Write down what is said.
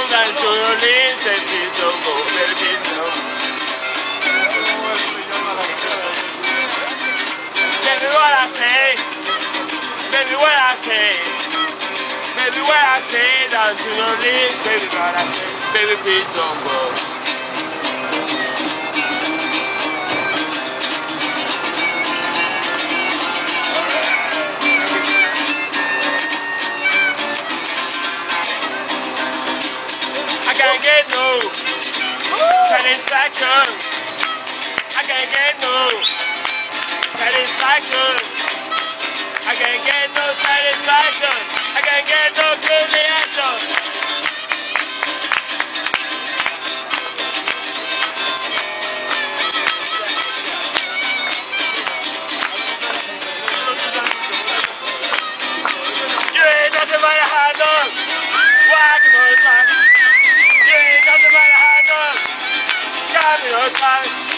and to your lips and please don't go, baby, please don't. Baby, what I say, baby, what I say, baby, what I say, down to your lips, baby, what I say, baby, please don't go. I can't get no satisfaction. I can't get no satisfaction. I can't get no satisfaction. I can't get no good reaction. You ain't nothing but a hot dog. Walking on the top. You ain't nothing but a hot dog. Got me on time.